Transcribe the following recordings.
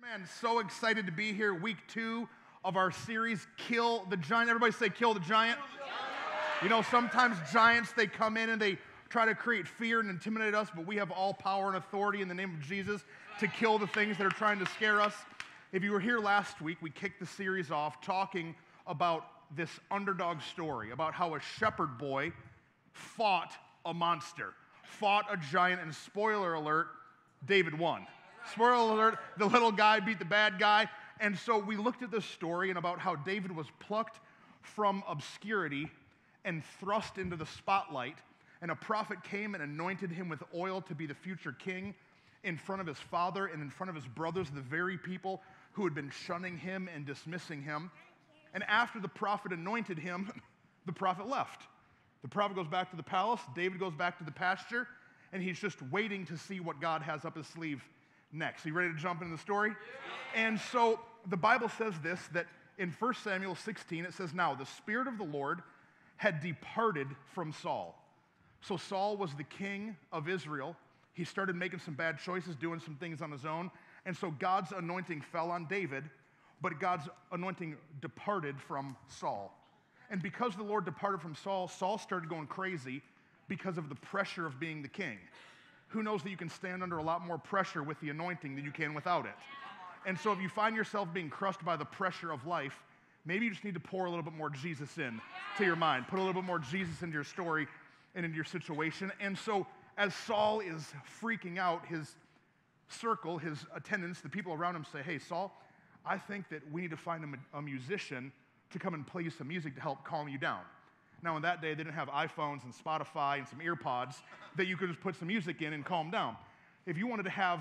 Man, so excited to be here. Week 2 of our series, Kill the Giant. Everybody say, Kill the Giant. You know, sometimes giants, they come in and they try to create fear and intimidate us, but we have all power and authority in the name of Jesus to kill the things that are trying to scare us. If you were here last week, we kicked the series off talking about this underdog story, about how a shepherd boy fought a monster, fought a giant, and spoiler alert, David won. Spoiler alert, the little guy beat the bad guy. And so we looked at this story and about how David was plucked from obscurity and thrust into the spotlight. And a prophet came and anointed him with oil to be the future king in front of his father and in front of his brothers, the very people who had been shunning him and dismissing him. And after the prophet anointed him, the prophet left. The prophet goes back to the palace, David goes back to the pasture, and he's just waiting to see what God has up his sleeve next. Are you ready to jump into the story? Yeah. And so the Bible says this, that in 1 Samuel 16, it says, "Now the Spirit of the Lord had departed from Saul." So Saul was the king of Israel. He started making some bad choices, doing some things on his own. And so God's anointing fell on David, but God's anointing departed from Saul. And because the Lord departed from Saul, Saul started going crazy because of the pressure of being the king. Who knows that you can stand under a lot more pressure with the anointing than you can without it? And so if you find yourself being crushed by the pressure of life, maybe you just need to pour a little bit more Jesus in to your mind. Put a little bit more Jesus into your story and into your situation. And so as Saul is freaking out, his circle, his attendants, the people around him say, "Hey, Saul, I think that we need to find a musician to come and play you some music to help calm you down." Now, in that day, they didn't have iPhones and Spotify and some earpods that you could just put some music in and calm down. If you wanted to have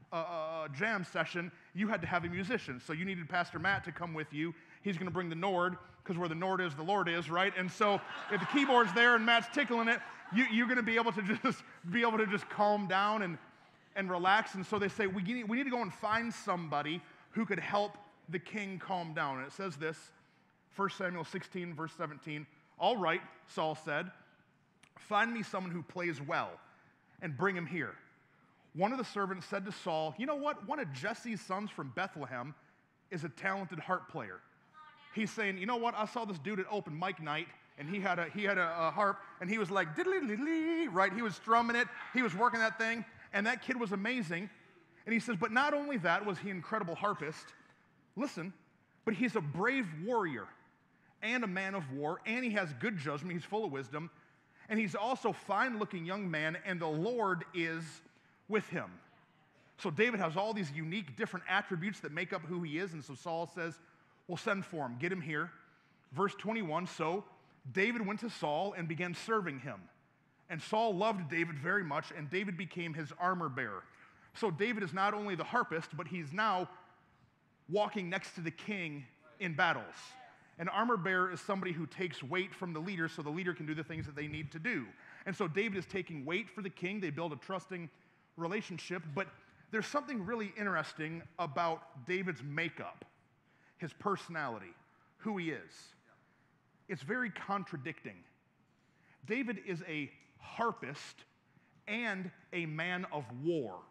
a jam session, you had to have a musician. So you needed Pastor Matt to come with you. He's going to bring the Nord, because where the Nord is, the Lord is, right? And so if the keyboard's there and Matt's tickling it, you're going to be able to just calm down and relax. And so they say, we need to go and find somebody who could help the king calm down. And it says this, 1 Samuel 16, verse 17, "All right," Saul said, "find me someone who plays well and bring him here." One of the servants said to Saul, "You know what? One of Jesse's sons from Bethlehem is a talented harp player." He's saying, "You know what? I saw this dude at open mic night, and he had a harp, and he was like, diddly-diddly, right? He was strumming it. He was working that thing, and that kid was amazing." And he says, "But not only that was he an incredible harpist, listen, but he's a brave warrior and a man of war, and he has good judgment, he's full of wisdom, and he's also a fine-looking young man, and the Lord is with him." So David has all these unique, different attributes that make up who he is, and so Saul says, "Well, send for him, get him here." Verse 21, "So David went to Saul and began serving him, and Saul loved David very much, and David became his armor bearer." So David is not only the harpist, but he's now walking next to the king in battles. An armor bearer is somebody who takes weight from the leader so the leader can do the things that they need to do. And so David is taking weight for the king. They build a trusting relationship. But there's something really interesting about David's makeup, his personality, who he is. It's very contradicting. David is a harpist and a man of war.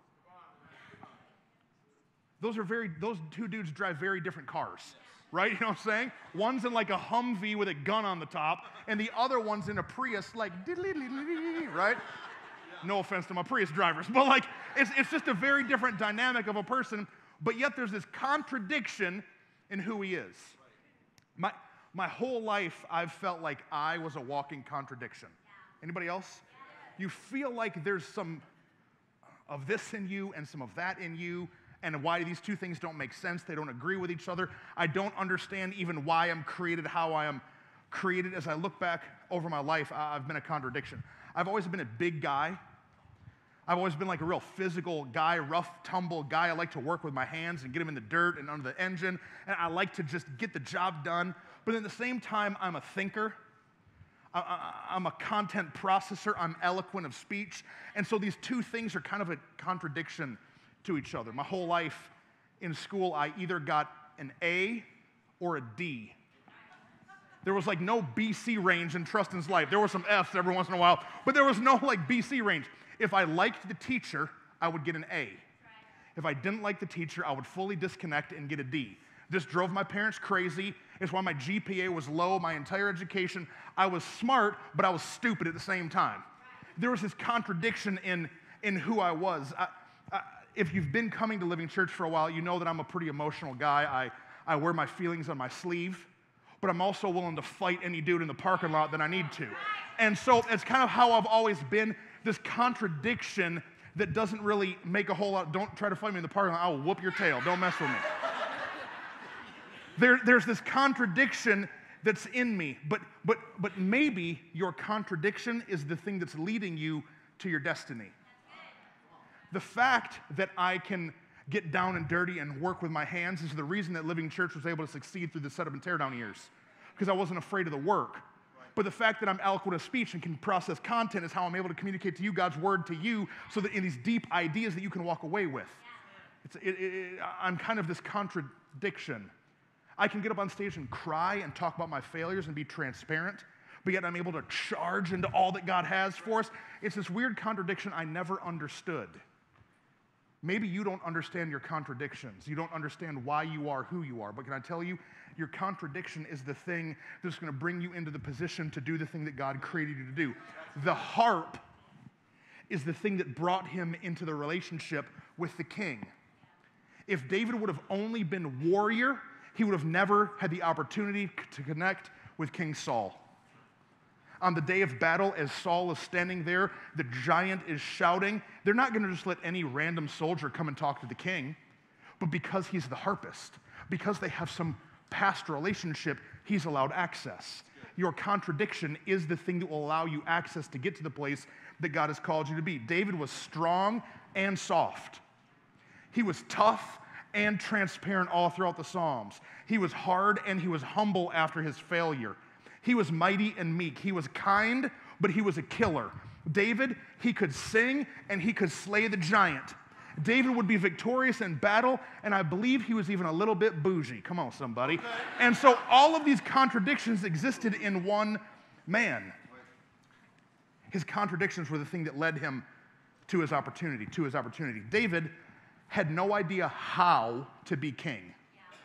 Those two dudes drive very different cars. Right? You know what I'm saying? One's in like a Humvee with a gun on the top, and the other one's in a Prius like diddly-diddly, right? No offense to my Prius drivers, but like it's just a very different dynamic of a person, but yet there's this contradiction in who he is. My whole life, I've felt like I was a walking contradiction. Anybody else? You feel like there's some of this in you and some of that in you, and why these two things don't make sense. They don't agree with each other. I don't understand even why I'm created how I am created. As I look back over my life, I've been a contradiction. I've always been a big guy. I've always been like a real physical guy, rough, tumble guy. I like to work with my hands and get them in the dirt and under the engine, and I like to just get the job done. But at the same time, I'm a thinker. I'm a content processor. I'm eloquent of speech. And so these two things are kind of a contradiction to each other. My whole life in school, I either got an A or a D. There was like no BC range in Truston's life. There were some Fs every once in a while, but there was no like BC range. If I liked the teacher, I would get an A. If I didn't like the teacher, I would fully disconnect and get a D. This drove my parents crazy. It's why my GPA was low my entire education. I was smart, but I was stupid at the same time. There was this contradiction in who I was. If you've been coming to Living Church for a while, you know that I'm a pretty emotional guy. I wear my feelings on my sleeve, but I'm also willing to fight any dude in the parking lot that I need to. And so it's kind of how I've always been, this contradiction that doesn't really make a whole lot. Don't try to fight me in the parking lot. I will whoop your tail. Don't mess with me. There's this contradiction that's in me, but maybe your contradiction is the thing that's leading you to your destiny. The fact that I can get down and dirty and work with my hands is the reason that Living Church was able to succeed through the setup and tear down years, because I wasn't afraid of the work. But the fact that I'm eloquent of speech and can process content is how I'm able to communicate to you God's word to you, so that in these deep ideas that you can walk away with. I'm kind of this contradiction. I can get up on stage and cry and talk about my failures and be transparent, but yet I'm able to charge into all that God has for us. It's this weird contradiction I never understood. Maybe you don't understand your contradictions. You don't understand why you are who you are. But can I tell you, your contradiction is the thing that's going to bring you into the position to do the thing that God created you to do. The harp is the thing that brought him into the relationship with the king. If David would have only been warrior, he would have never had the opportunity to connect with King Saul. On the day of battle, as Saul is standing there, the giant is shouting. They're not going to just let any random soldier come and talk to the king, but because he's the harpist, because they have some past relationship, he's allowed access. Your contradiction is the thing that will allow you access to get to the place that God has called you to be. David was strong and soft. He was tough and transparent all throughout the Psalms. He was hard and he was humble after his failure. He was mighty and meek. He was kind, but he was a killer. David, he could sing and he could slay the giant. David would be victorious in battle, and I believe he was even a little bit bougie. Come on, somebody. And so all of these contradictions existed in one man. His contradictions were the thing that led him to his opportunity, David had no idea how to be king.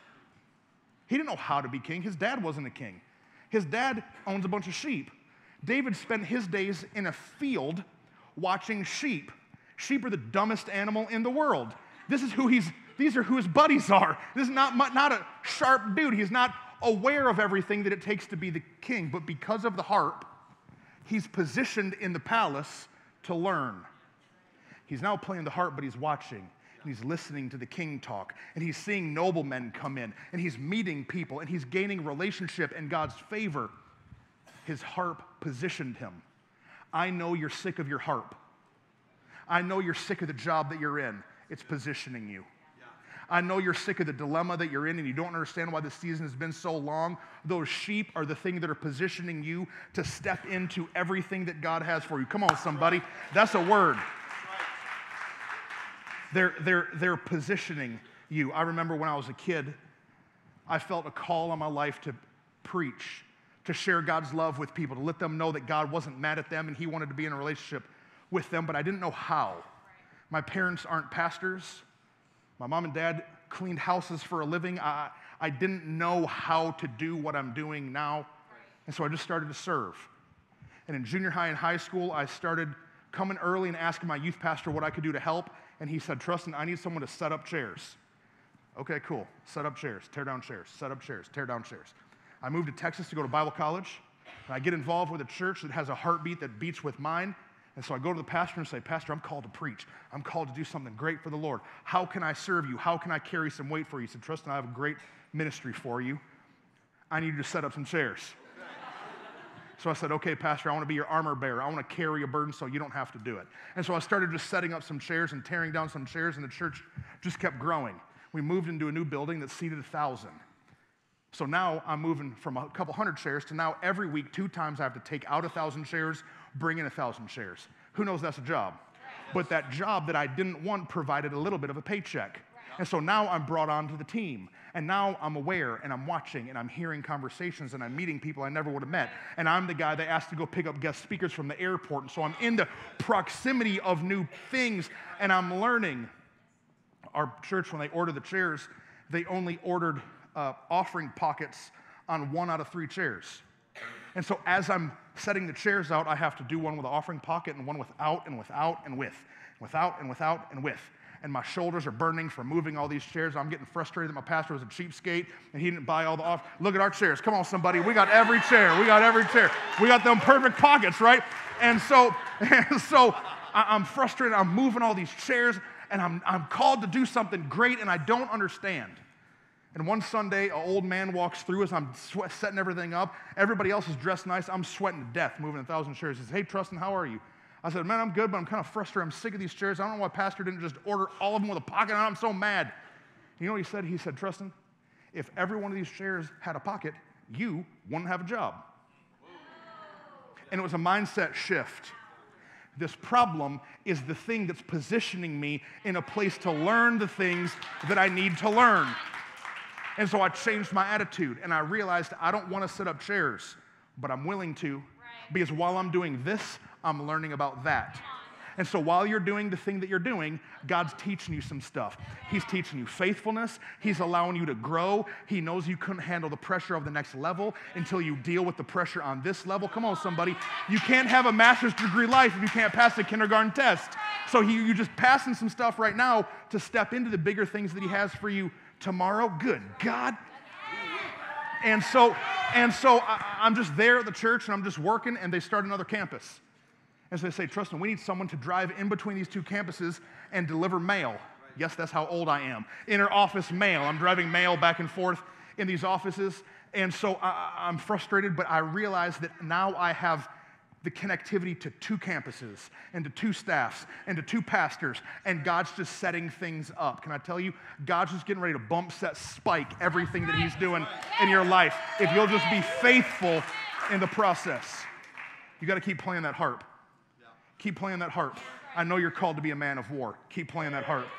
He didn't know how to be king. His dad wasn't a king. His dad owns a bunch of sheep. David spent his days in a field watching sheep. Sheep are the dumbest animal in the world. These are who his buddies are. This is not a sharp dude. He's not aware of everything that it takes to be the king. But because of the harp, he's positioned in the palace to learn. He's now playing the harp, but he's watching. And he's listening to the king talk, and he's seeing noblemen come in, and he's meeting people, and he's gaining relationship and God's favor. His harp positioned him. I know you're sick of your harp. I know you're sick of the job that you're in. It's positioning you. I know you're sick of the dilemma that you're in, and you don't understand why the season has been so long. Those sheep are the thing that are positioning you to step into everything that God has for you. Come on, somebody. That's a word. They're positioning you. I remember when I was a kid, I felt a call on my life to preach, to share God's love with people, to let them know that God wasn't mad at them and he wanted to be in a relationship with them, but I didn't know how. My parents aren't pastors. My mom and dad cleaned houses for a living. I didn't know how to do what I'm doing now, and so I just started to serve. And in junior high and high school, I started coming early and asking my youth pastor what I could do to help. And he said, Truston, I need someone to set up chairs. Okay, cool. Set up chairs, tear down chairs, set up chairs, tear down chairs. I moved to Texas to go to Bible college. And I get involved with a church that has a heartbeat that beats with mine. And so I go to the pastor and say, Pastor, I'm called to preach. I'm called to do something great for the Lord. How can I serve you? How can I carry some weight for you? He said, Truston, I have a great ministry for you. I need you to set up some chairs. So I said, okay, Pastor, I want to be your armor bearer. I want to carry a burden so you don't have to do it. And so I started just setting up some chairs and tearing down some chairs, and the church just kept growing. We moved into a new building that seated 1,000. So now I'm moving from a couple hundred chairs to now every week, 2 times I have to take out 1,000 chairs, bring in 1,000 chairs. Who knows that's a job? But that job that I didn't want provided a little bit of a paycheck. And so now I'm brought onto the team. And now I'm aware and I'm watching and I'm hearing conversations and I'm meeting people I never would have met. And I'm the guy that asked to go pick up guest speakers from the airport. And so I'm in the proximity of new things and I'm learning. Our church, when they ordered the chairs, they only ordered offering pockets on 1 out of 3 chairs. And so as I'm setting the chairs out, I have to do one with an offering pocket and one without and without and with. Without and without and with. And my shoulders are burning from moving all these chairs. I'm getting frustrated that my pastor was a cheapskate and he didn't buy all the Look at our chairs. Come on, somebody. We got every chair. We got every chair. We got them perfect pockets, right? And so I'm frustrated. I'm moving all these chairs and I'm called to do something great and I don't understand. And one Sunday, an old man walks through as I'm setting everything up. Everybody else is dressed nice. I'm sweating to death moving 1,000 chairs. He says, "Hey, Truston, how are you?" I said, "Man, I'm good, but I'm kind of frustrated. I'm sick of these chairs. I don't know why Pastor didn't just order all of them with a pocket on. I'm so mad." You know what he said? He said, "Truston, if every one of these chairs had a pocket, you wouldn't have a job." And it was a mindset shift. This problem is the thing that's positioning me in a place to learn the things that I need to learn. And so I changed my attitude, and I realized I don't want to set up chairs, but I'm willing to, because while I'm doing this, I'm learning about that. And so while you're doing the thing that you're doing, God's teaching you some stuff. He's teaching you faithfulness. He's allowing you to grow. He knows you couldn't handle the pressure of the next level until you deal with the pressure on this level. Come on, somebody. You can't have a master's degree life if you can't pass the kindergarten test. So you're just passing some stuff right now to step into the bigger things that he has for you tomorrow. Good God. And so I'm just there at the church and I'm just working, and they start another campus. And so they say, "Truston, we need someone to drive in between these 2 campuses and deliver mail." Yes, that's how old I am. Inter-office mail. I'm driving mail back and forth in these offices. And so I'm frustrated, but I realize that now I have the connectivity to 2 campuses and to 2 staffs and to 2 pastors, and God's just setting things up. Can I tell you, God's just getting ready to bump, set, spike everything that he's doing in your life if you'll just be faithful in the process. You got to keep playing that harp. Keep playing that harp. I know you're called to be a man of war. Keep playing that harp.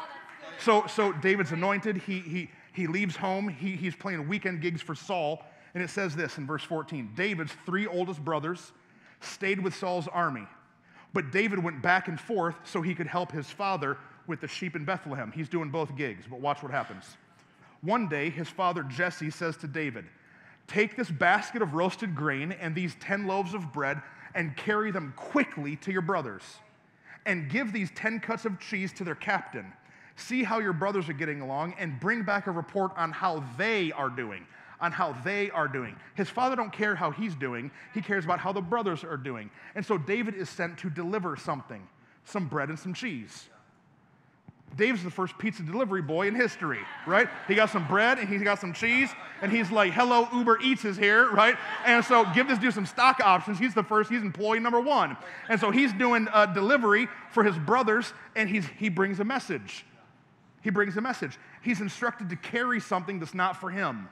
So David's anointed. He leaves home. He's playing weekend gigs for Saul, and it says this in verse 14. David's 3 oldest brothers stayed with Saul's army, but David went back and forth so he could help his father with the sheep in Bethlehem. He's doing both gigs, but watch what happens. One day, his father Jesse says to David, "Take this basket of roasted grain and these 10 loaves of bread and carry them quickly to your brothers, and give these 10 cuts of cheese to their captain. See how your brothers are getting along and bring back a report on how they are doing." On how they are doing. His father don't care how he's doing. He cares about how the brothers are doing. And so David is sent to deliver something, some bread and some cheese. Dave's the first pizza delivery boy in history, right? He got some bread and he's got some cheese, and he's like, "Hello, Uber Eats is here," right? And so give this dude some stock options. He's employee number 1. And so he's doing delivery for his brothers, and he brings a message. He brings a message. He's instructed to carry something that's not for him.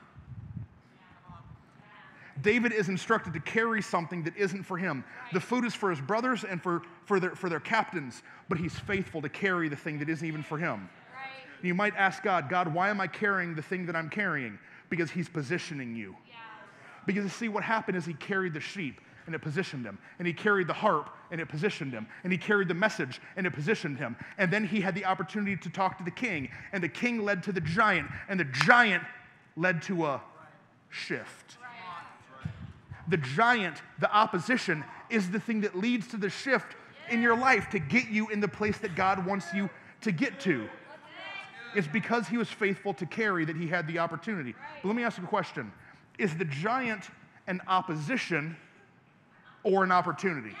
David is instructed to carry something that isn't for him. The food is for his brothers and for their captains, but he's faithful to carry the thing that isn't even for him. Right. You might ask God, "God, why am I carrying the thing that I'm carrying?" Because he's positioning you. Yeah. Because you see, what happened is he carried the sheep and it positioned him, and he carried the harp and it positioned him, and he carried the message and it positioned him, and then he had the opportunity to talk to the king, and the king led to the giant, and the giant led to a shift. The giant, the opposition, is the thing that leads to the shift in your life to get you in the place that God wants you to get to. It's because he was faithful to carry that he had the opportunity. But let me ask you a question. Is the giant an opposition or an opportunity?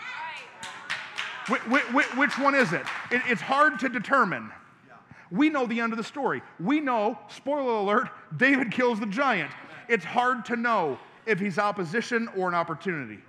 Which one is it? It's hard to determine. We know the end of the story. We know, spoiler alert, David kills the giant. It's hard to know if he's opposition or an opportunity.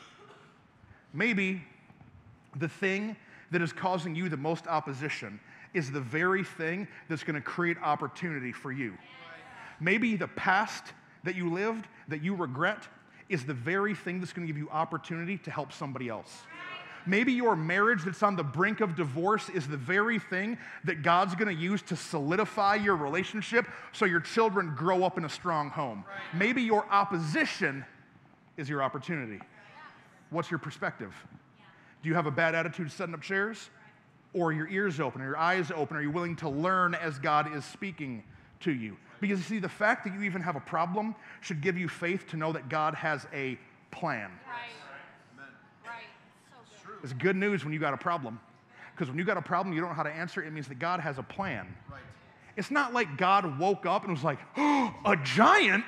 Maybe the thing that is causing you the most opposition is the very thing that's going to create opportunity for you. Maybe the past that you lived, that you regret, is the very thing that's going to give you opportunity to help somebody else. Maybe your marriage that's on the brink of divorce is the very thing that God's going to use to solidify your relationship so your children grow up in a strong home. Right. Maybe your opposition is your opportunity. What's your perspective? Do you have a bad attitude setting up chairs? or your ears open, or your eyes open? Are you willing to learn as God is speaking to you? Because you see, the fact that you even have a problem should give you faith to know that God has a plan. Right. So good. It's good news when you got a problem. Because when you got a problem, you don't know how to answer it. It means that God has a plan. Right. It's not like God woke up and was like, oh, a giant?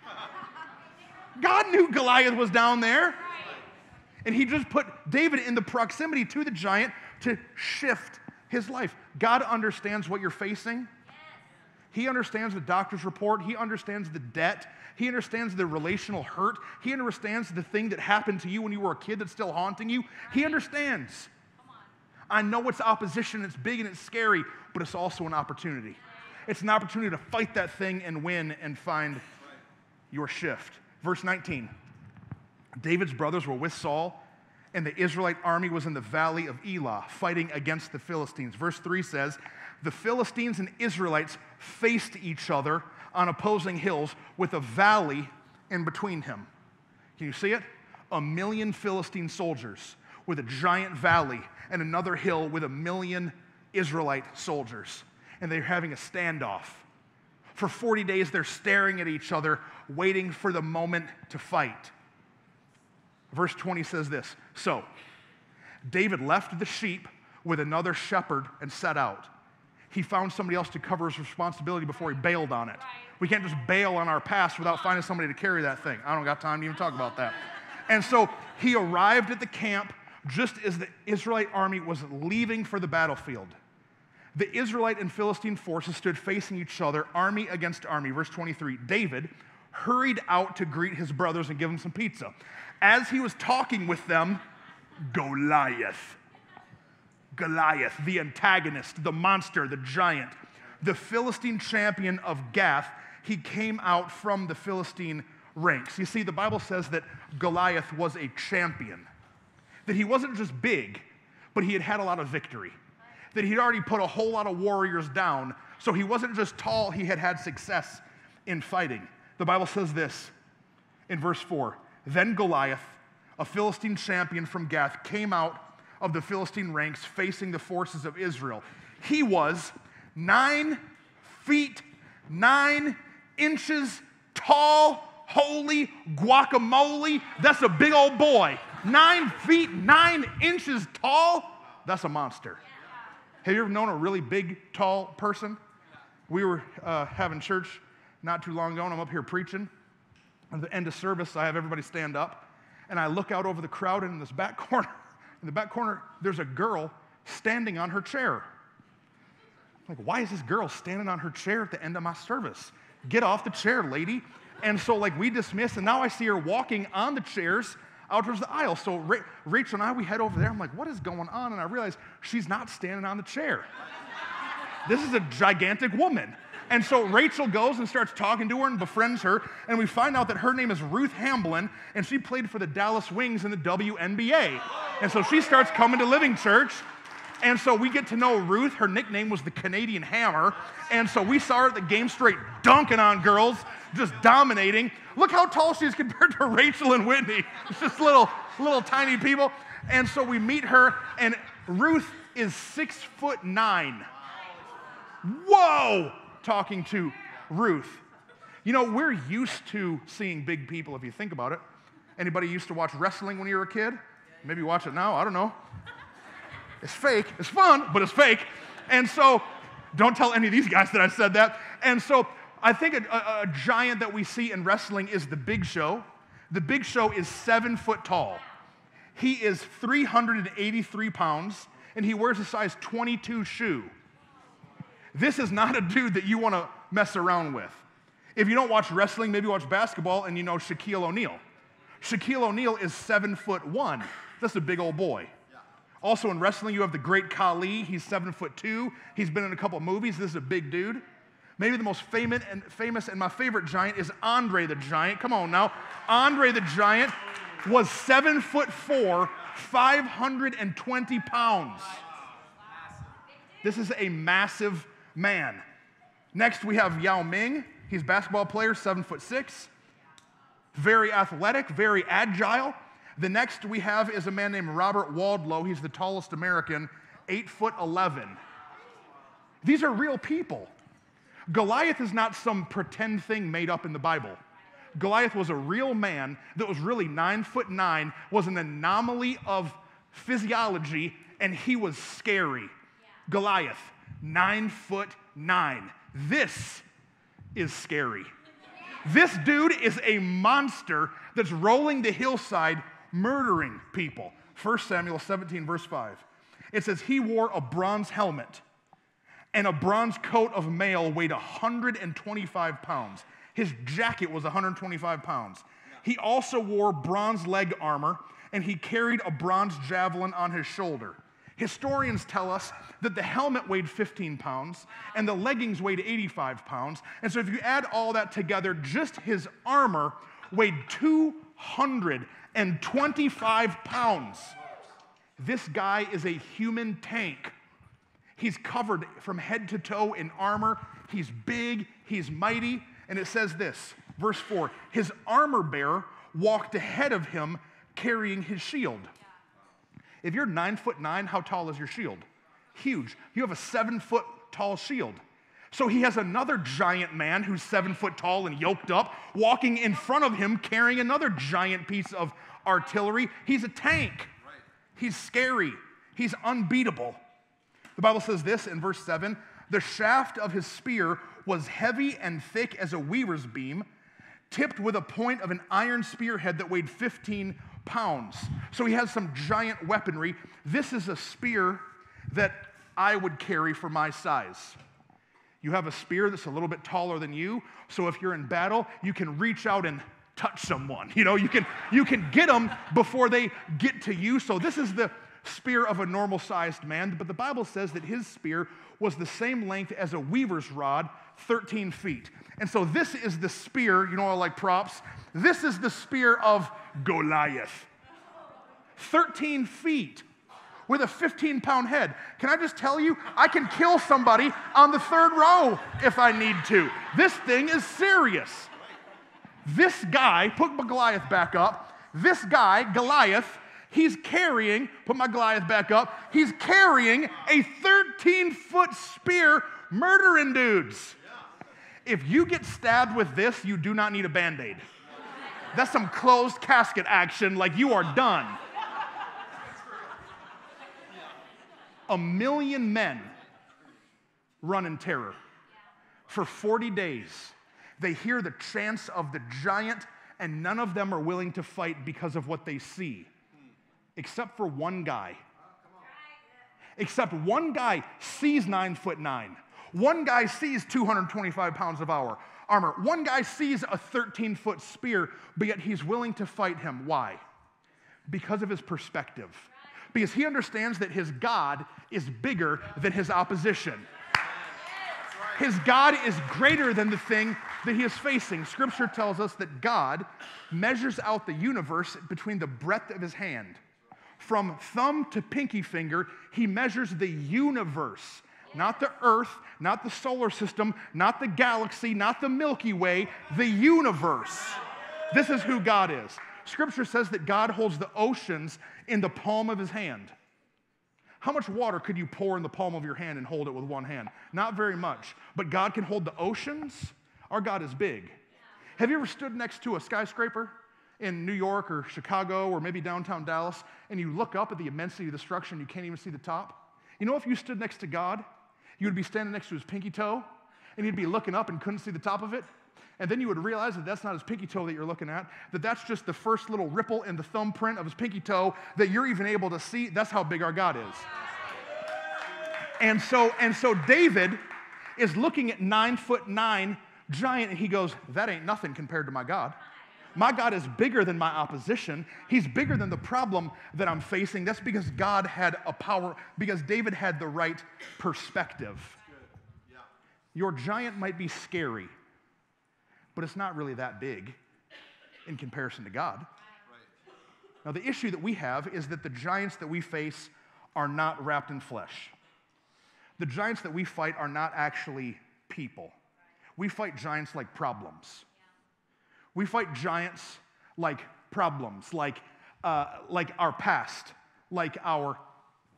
God knew Goliath was down there. Right. And he just put David in the proximity to the giant to shift his life. God understands what you're facing. He understands the doctor's report. He understands the debt. He understands the relational hurt. He understands the thing that happened to you when you were a kid that's still haunting you. He understands. I know it's opposition, it's big and it's scary, but it's also an opportunity. It's an opportunity to fight that thing and win and find your shift. Verse 19, David's brothers were with Saul, and the Israelite army was in the valley of Elah, fighting against the Philistines. Verse 3 says, the Philistines and Israelites faced each other on opposing hills with a valley in between him. Can you see it? 1,000,000 Philistine soldiers with a giant valley and another hill with 1,000,000 Israelite soldiers. And they're having a standoff. For 40 days, they're staring at each other, waiting for the moment to fight. Verse 20 says this, so David left the sheep with another shepherd and set out. He found somebody else to cover his responsibility before he bailed on it. Right. We can't just bail on our past without finding somebody to carry that thing. I don't got time to even talk about that. And so he arrived at the camp just as the Israelite army was leaving for the battlefield. The Israelite and Philistine forces stood facing each other, army against army. Verse 23, David hurried out to greet his brothers and give them some pizza. As he was talking with them, Goliath, the antagonist, the monster, the giant, the Philistine champion of Gath, he came out from the Philistine ranks. You see, the Bible says that Goliath was a champion, that he wasn't just big, but he had had a lot of victory, that he'd already put a whole lot of warriors down, so he wasn't just tall, he had had success in fighting. The Bible says this in verse 4, then Goliath, a Philistine champion from Gath, came out of the Philistine ranks facing the forces of Israel. He was 9 feet 9 inches tall. Holy guacamole, that's a big old boy. 9 feet 9 inches tall, that's a monster. Have you ever known a really big, tall person? We were having church not too long ago, and I'm up here preaching. At the end of service, I have everybody stand up, and I look out over the crowd, and in the back corner, there's a girl standing on her chair. I'm like, why is this girl standing on her chair at the end of my service? Get off the chair, lady. And so, we dismiss, and now I see her walking on the chairs out towards the aisle. So Rachel and I, we head over there. I'm like, what is going on? And I realize she's not standing on the chair. This is a gigantic woman. And so Rachel goes and starts talking to her and befriends her, and we find out that her name is Ruth Hamblin, and she played for the Dallas Wings in the WNBA. And so she starts coming to Living Church, and so we get to know Ruth. Her nickname was the Canadian Hammer, and so we saw her at the game straight dunking on girls, just dominating. Look how tall she is compared to Rachel and Whitney. It's just little tiny people. And so we meet her, and Ruth is 6'9". Whoa! Talking to Ruth. You know, we're used to seeing big people if you think about it. Anybody used to watch wrestling when you were a kid? Maybe watch it now, I don't know. It's fake, it's fun, but it's fake. And so, don't tell any of these guys that I said that. And so, I think a giant that we see in wrestling is the Big Show. The Big Show is 7 foot tall. He is 383 pounds, and he wears a size 22 shoe. This is not a dude that you want to mess around with. If you don't watch wrestling, maybe watch basketball, and you know Shaquille O'Neal. Shaquille O'Neal is 7'1". That's a big old boy. Also in wrestling, you have the great Khali. He's 7'2". He's been in a couple movies. This is a big dude. Maybe the most famous and my favorite giant is Andre the Giant. Come on now. Andre the Giant was 7'4", 520 pounds. This is a massive man. Next, we have Yao Ming. He's a basketball player, 7'6". Very athletic, very agile. The next we have is a man named Robert Waldlow. He's the tallest American, 8'11". These are real people. Goliath is not some pretend thing made up in the Bible. Goliath was a real man that was really 9'9", was an anomaly of physiology, and he was scary. Goliath, 9'9". This is scary. This dude is a monster that's rolling the hillside, murdering people. 1 Samuel 17, verse 5. It says, he wore a bronze helmet, and a bronze coat of mail weighed 125 pounds. His jacket was 125 pounds. He also wore bronze leg armor, and he carried a bronze javelin on his shoulder. Historians tell us that the helmet weighed 15 pounds, and the leggings weighed 85 pounds. And so if you add all that together, just his armor weighed 225 pounds. This guy is a human tank. He's covered from head to toe in armor. He's big, he's mighty. And it says this, verse 4, his armor bearer walked ahead of him carrying his shield. If you're 9'9", how tall is your shield? Huge. You have a 7-foot tall shield. So he has another giant man who's 7 foot tall and yoked up, walking in front of him carrying another giant piece of artillery. He's a tank. He's scary. He's unbeatable. The Bible says this in verse 7, the shaft of his spear was heavy and thick as a weaver's beam, tipped with a point of an iron spearhead that weighed 15 pounds. So he has some giant weaponry. This is a spear that I would carry for my size. You have a spear that's a little bit taller than you, so if you're in battle, you can reach out and touch someone. You know, you can get them before they get to you. So this is the spear of a normal-sized man, but the Bible says that his spear was the same length as a weaver's rod, 13 feet. And so this is the spear, you know, like props. This is the spear of Goliath. 13 feet with a 15-pound head. Can I just tell you, I can kill somebody on the third row if I need to. This thing is serious. This guy, put Goliath back up, this guy, Goliath, he's carrying, put my Goliath back up, he's carrying a 13-foot spear murdering dudes. If you get stabbed with this, you do not need a Band-Aid. That's some closed casket action, like you are done. 1 million men run in terror. For 40 days, they hear the chants of the giant, and none of them are willing to fight because of what they see. Except for one guy. Except one guy sees 9'9". One guy sees 225 pounds of armor. One guy sees a 13-foot spear, but yet he's willing to fight him. Why? Because of his perspective. Because he understands that his God is bigger than his opposition. His God is greater than the thing that he is facing. Scripture tells us that God measures out the universe between the breadth of his hand. From thumb to pinky finger, he measures the universe. Not the earth, not the solar system, not the galaxy, not the Milky Way, the universe. This is who God is. Scripture says that God holds the oceans in the palm of his hand. How much water could you pour in the palm of your hand and hold it with one hand? Not very much. But God can hold the oceans. Our God is big. Have you ever stood next to a skyscraper in New York or Chicago or maybe downtown Dallas, and you look up at the immensity of the structure and you can't even see the top? You know, if you stood next to God, you would be standing next to his pinky toe, and you'd be looking up and couldn't see the top of it. And then you would realize that that's not his pinky toe that you're looking at, that that's just the first little ripple in the thumbprint of his pinky toe that you're even able to see. That's how big our God is. And so David is looking at 9'9" giant, and he goes, that ain't nothing compared to my God. My God is bigger than my opposition. He's bigger than the problem that I'm facing. That's because God had a power, because David had the right perspective. Yeah. Your giant might be scary, but it's not really that big in comparison to God. Right. Now, the issue that we have is that the giants that we face are not wrapped in flesh. The giants that we fight are not actually people. We fight giants like problems. We fight giants like problems, like our past, like our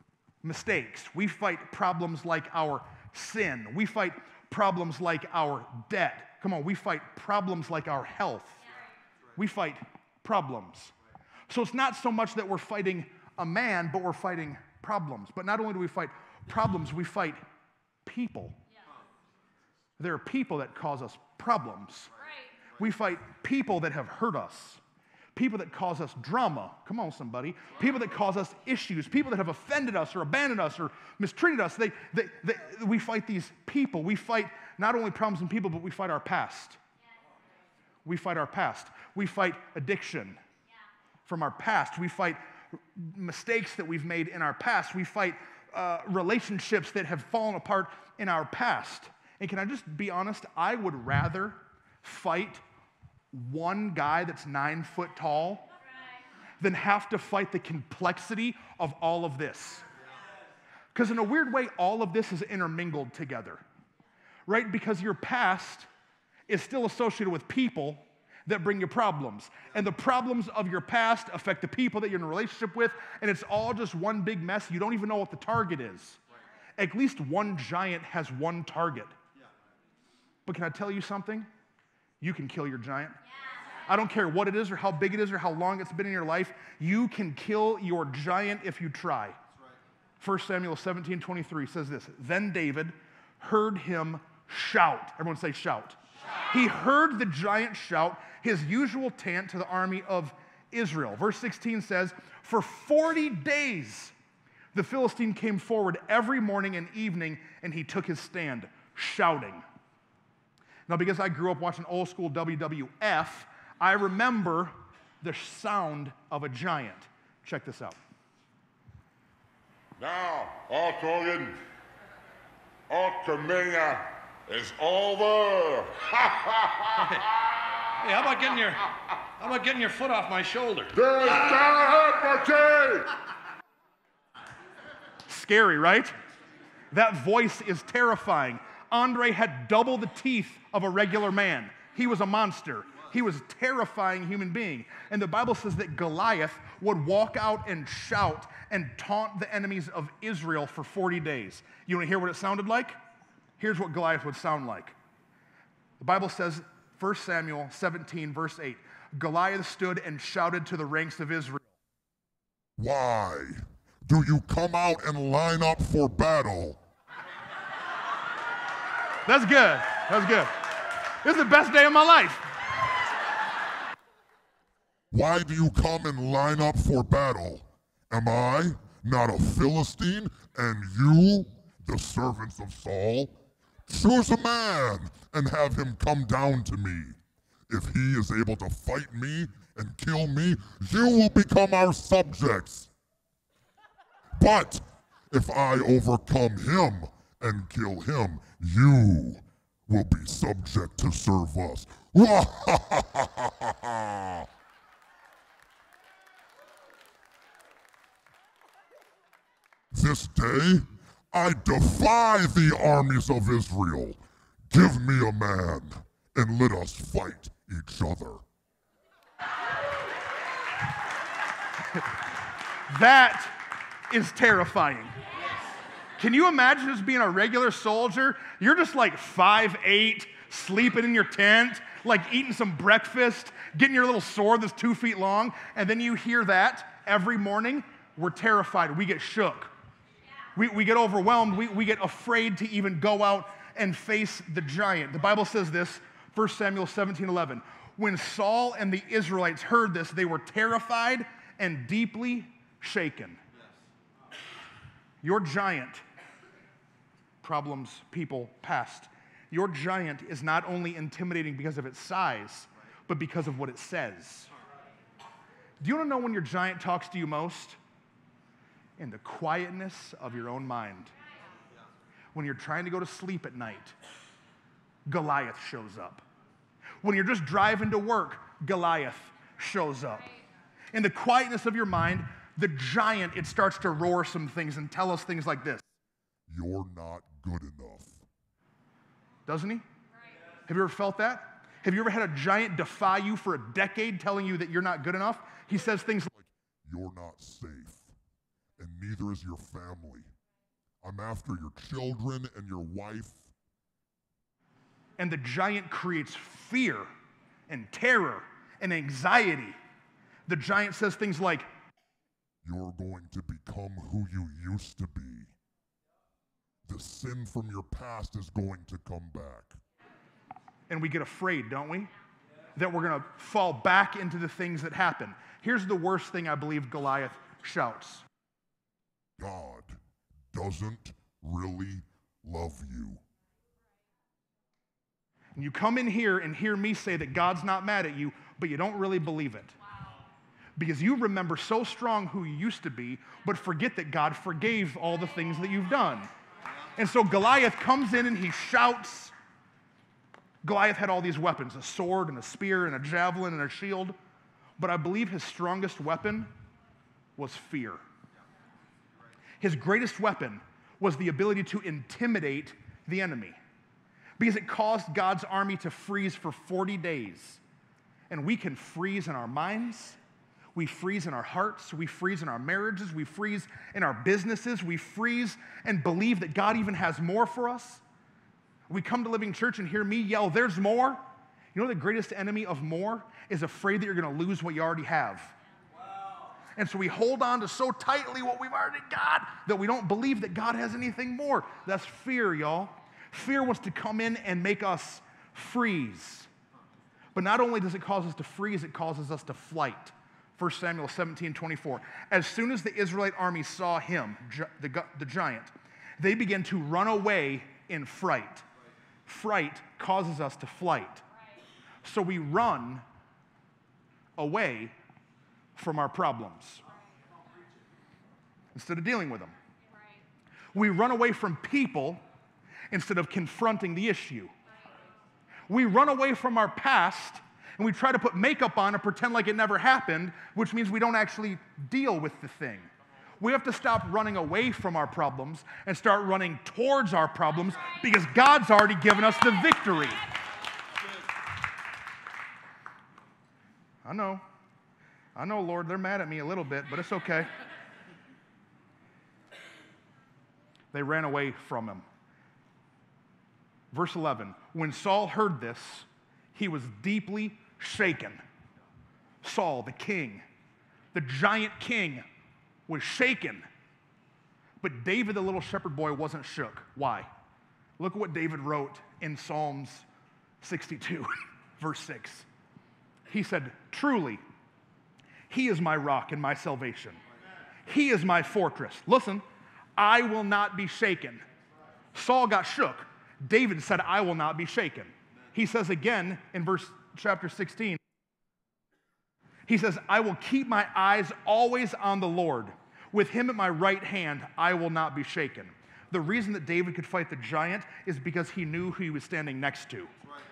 mistakes. We fight problems like our sin. We fight problems like our debt. Come on, we fight problems like our health. We fight problems. So it's not so much that we're fighting a man, but we're fighting problems. But not only do we fight problems, we fight people. There are people that cause us problems. We fight people that have hurt us. People that cause us drama. Come on, somebody. People that cause us issues. People that have offended us or abandoned us or mistreated us. We fight these people. We fight not only problems and people, but we fight our past. We fight our past. We fight addiction from our past. We fight mistakes that we've made in our past. We fight relationships that have fallen apart in our past. And can I just be honest? I would rather fight one guy that's 9 foot tall than have to fight the complexity of all of this. Because in a weird way, all of this is intermingled together, right? Because your past is still associated with people that bring you problems. And the problems of your past affect the people that you're in a relationship with, and it's all just one big mess. You don't even know what the target is. At least one giant has one target. But can I tell you something? You can kill your giant. I don't care what it is or how big it is or how long it's been in your life. You can kill your giant if you try. 1 Samuel 17:23 says this. Then David heard him shout. Everyone say shout. He heard the giant shout, his usual chant to the army of Israel. Verse 16 says, for 40 days the Philistine came forward every morning and evening, and he took his stand, shouting. Now, because I grew up watching old school WWF, I remember the sound of a giant. Check this out. Now, Hulk Hogan is over. Hey, how about getting your foot off my shoulder? There's liberty! Scary, right? That voice is terrifying. Andre had double the teeth of a regular man. He was a monster. He was a terrifying human being. And the Bible says that Goliath would walk out and shout and taunt the enemies of Israel for 40 days. You want to hear what it sounded like? Here's what Goliath would sound like. The Bible says, 1 Samuel 17, verse 8, Goliath stood and shouted to the ranks of Israel. Why do you come out and line up for battle? That's good. That's good. This is the best day of my life. Why do you come and line up for battle? Am I not a Philistine, and you, the servants of Saul? Choose a man and have him come down to me. If he is able to fight me and kill me, you will become our subjects. But if I overcome him and kill him, you will be subject to serve us. This day, I defy the armies of Israel. Give me a man, and let us fight each other. That is terrifying. Can you imagine just being a regular soldier? You're just like 5'8", sleeping in your tent, like eating some breakfast, getting your little sword that's 2 feet long, and then you hear that every morning. We're terrified. We get shook. We get overwhelmed. We get afraid to even go out and face the giant. The Bible says this, 1 Samuel 17:11. When Saul and the Israelites heard this, they were terrified and deeply shaken. Your giant, problems, people, past. Your giant is not only intimidating because of its size, but because of what it says. Do you want to know when your giant talks to you most? In the quietness of your own mind. When you're trying to go to sleep at night, Goliath shows up. When you're just driving to work, Goliath shows up. In the quietness of your mind, the giant, it starts to roar some things and tell us things like this. You're not good enough. Doesn't he? Have you ever felt that? Have you ever had a giant defy you for a decade telling you that you're not good enough? He says things like, you're not safe, and neither is your family. I'm after your children and your wife. And the giant creates fear and terror and anxiety. The giant says things like, you're going to become who you used to be. The sin from your past is going to come back. And we get afraid, don't we? That we're going to fall back into the things that happen. Here's the worst thing I believe Goliath shouts. God doesn't really love you. And you come in here and hear me say that God's not mad at you, but you don't really believe it. Because you remember so strong who you used to be, but forget that God forgave all the things that you've done. And so Goliath comes in and he shouts. Goliath had all these weapons, a sword and a spear and a javelin and a shield. But I believe his strongest weapon was fear. His greatest weapon was the ability to intimidate the enemy. Because it caused God's army to freeze for 40 days. And we can freeze in our minds. We freeze in our hearts, we freeze in our marriages, we freeze in our businesses, we freeze and believe that God even has more for us. We come to Living Church and hear me yell, there's more. You know the greatest enemy of more is afraid that you're going to lose what you already have. Wow. And so we hold on to so tightly what we've already got that we don't believe that God has anything more. That's fear, y'all. Fear wants to come in and make us freeze. But not only does it cause us to freeze, it causes us to flight. 1 Samuel 17:24. As soon as the Israelite army saw him, the giant, they began to run away in fright. Fright causes us to flight. So we run away from our problems instead of dealing with them. We run away from people instead of confronting the issue. We run away from our past and we try to put makeup on and pretend like it never happened, which means we don't actually deal with the thing. We have to stop running away from our problems and start running towards our problems because God's already given us the victory. I know, Lord, they're mad at me a little bit, but it's okay. They ran away from him. Verse 11, when Saul heard this, he was deeply shaken. Saul, the king, the giant king, was shaken. But David, the little shepherd boy, wasn't shook. Why? Look at what David wrote in Psalms 62, verse 6. He said, truly, he is my rock and my salvation. He is my fortress. Listen, I will not be shaken. Saul got shook. David said, I will not be shaken. He says again in chapter 16, he says, I will keep my eyes always on the Lord. With him at my right hand, I will not be shaken. The reason that David could fight the giant is because he knew who he was standing next to.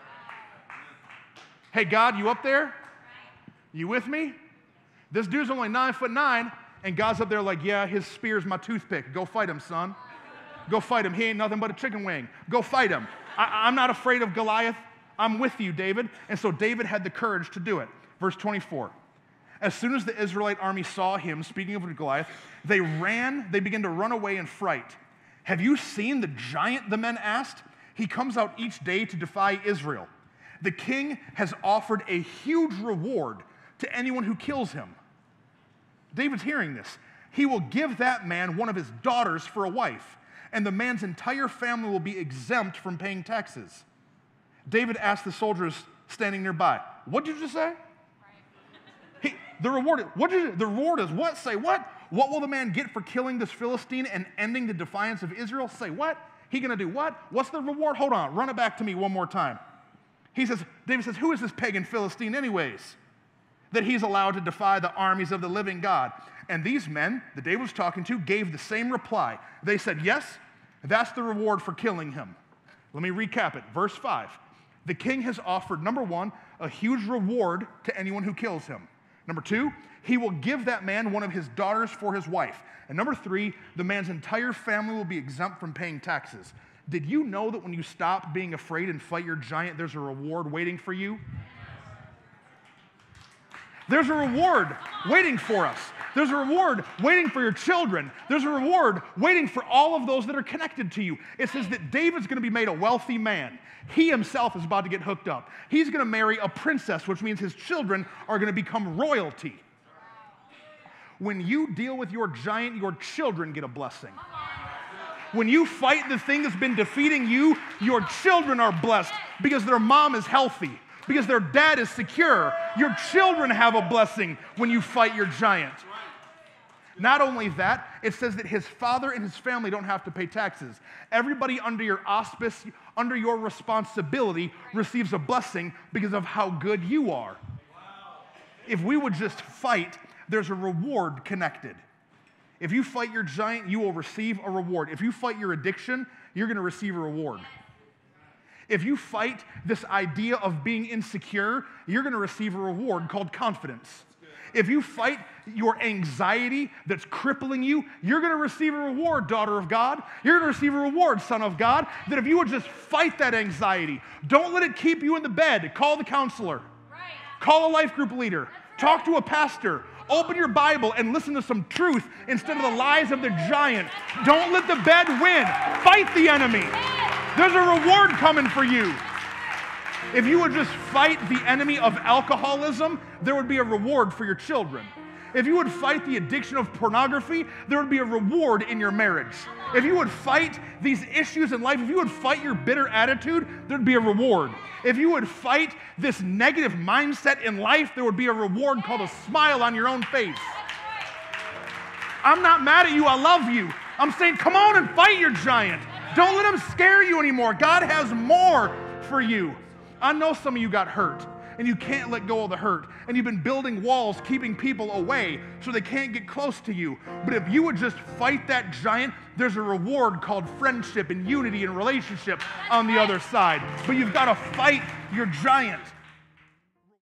Hey, God, you up there? You with me? This dude's only 9'9", and God's up there like, yeah, his spear's my toothpick. Go fight him, son. Go fight him. He ain't nothing but a chicken wing. Go fight him. I'm not afraid of Goliath. I'm with you, David. And so David had the courage to do it. Verse 24. As soon as the Israelite army saw him, speaking of Goliath, they began to run away in fright. Have you seen the giant, the men asked? He comes out each day to defy Israel. The king has offered a huge reward to anyone who kills him. David's hearing this. He will give that man one of his daughters for a wife, and the man's entire family will be exempt from paying taxes. David asked the soldiers standing nearby, what did you just say? The reward is what? Say what? What will the man get for killing this Philistine and ending the defiance of Israel? Say what? He gonna do what? What's the reward? Hold on, run it back to me one more time. David says, who is this pagan Philistine anyways, that he's allowed to defy the armies of the living God? And these men that David was talking to gave the same reply. They said, yes, that's the reward for killing him. Let me recap it. Verse 5. The king has offered, number one, a huge reward to anyone who kills him. Number two, he will give that man one of his daughters for his wife. And number three, the man's entire family will be exempt from paying taxes. Did you know that when you stop being afraid and fight your giant, there's a reward waiting for you? There's a reward waiting for us. There's a reward waiting for your children. There's a reward waiting for all of those that are connected to you. It says that David's going to be made a wealthy man. He himself is about to get hooked up. He's going to marry a princess, which means his children are going to become royalty. When you deal with your giant, your children get a blessing. When you fight the thing that's been defeating you, your children are blessed because their mom is healthy, because their dad is secure. Your children have a blessing when you fight your giant. Not only that, it says that his father and his family don't have to pay taxes. Everybody under your auspice, under your responsibility, receives a blessing because of how good you are. If we would just fight, there's a reward connected. If you fight your giant, you will receive a reward. If you fight your addiction, you're going to receive a reward. If you fight this idea of being insecure, you're going to receive a reward called confidence. If you fight your anxiety that's crippling you, you're going to receive a reward, daughter of God. You're going to receive a reward, son of God, that if you would just fight that anxiety, don't let it keep you in the bed. Call the counselor. Right. Call a life group leader. Talk to a pastor. Open your Bible and listen to some truth instead of the lies of the giant. Don't let the bed win. Fight the enemy. There's a reward coming for you. If you would just fight the enemy of alcoholism, there would be a reward for your children. If you would fight the addiction of pornography, there would be a reward in your marriage. If you would fight these issues in life, if you would fight your bitter attitude, there'd be a reward. If you would fight this negative mindset in life, there would be a reward called a smile on your own face. I'm not mad at you, I love you. I'm saying, come on and fight your giant. Don't let him scare you anymore. God has more for you. I know some of you got hurt, and you can't let go of the hurt, and you've been building walls, keeping people away so they can't get close to you. But if you would just fight that giant, there's a reward called friendship and unity and relationship on the other side. But you've got to fight your giant.